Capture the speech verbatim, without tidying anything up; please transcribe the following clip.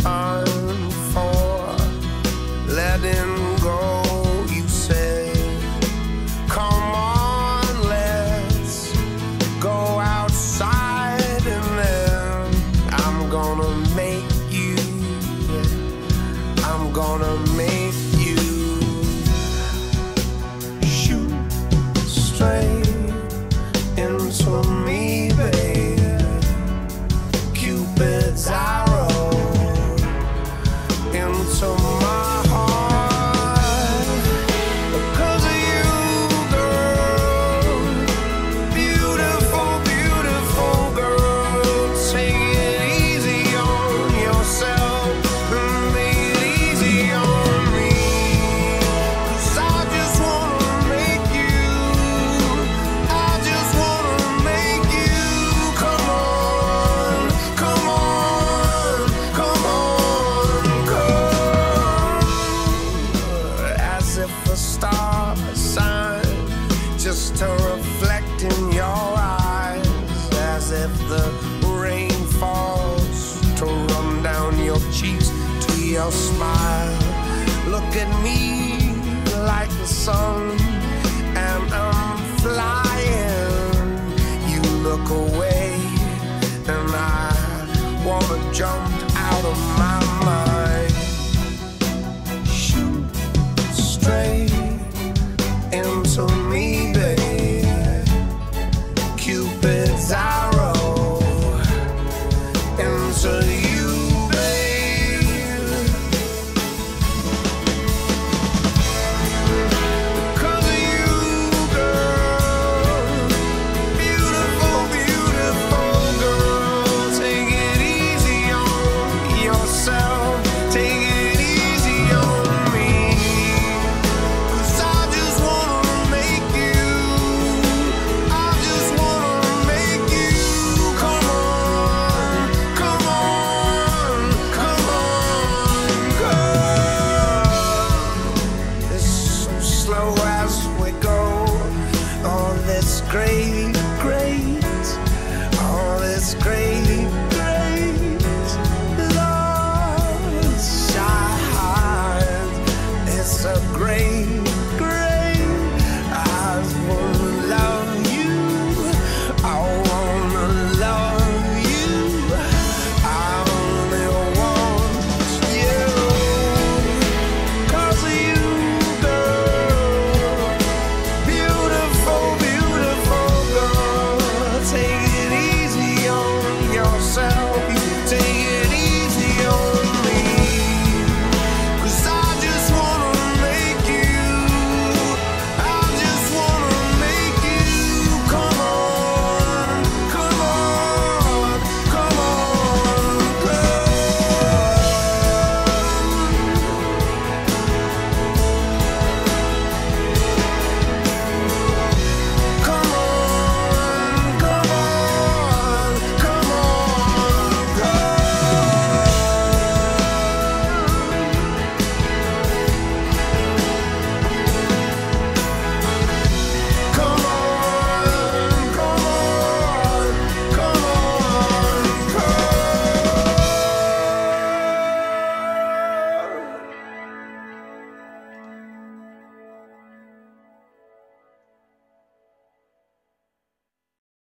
time for letting go. You said, come on, let's go outside, and then I'm gonna make you, I'm gonna make you shoot straight into me, baby. Cupid's arrow into my heart. Because of you, girl. Beautiful, beautiful girl. Take it easy on yourself and make it easy on me. 'Cause I just wanna make you, I just wanna make you. Come on, come on, come on, come. As if a star sign just to reflect in your eyes. As if the rain falls to run down your cheeks to your smile. Look at me like the sun, and I'm flying. You look away, and I wanna jump out of my mind.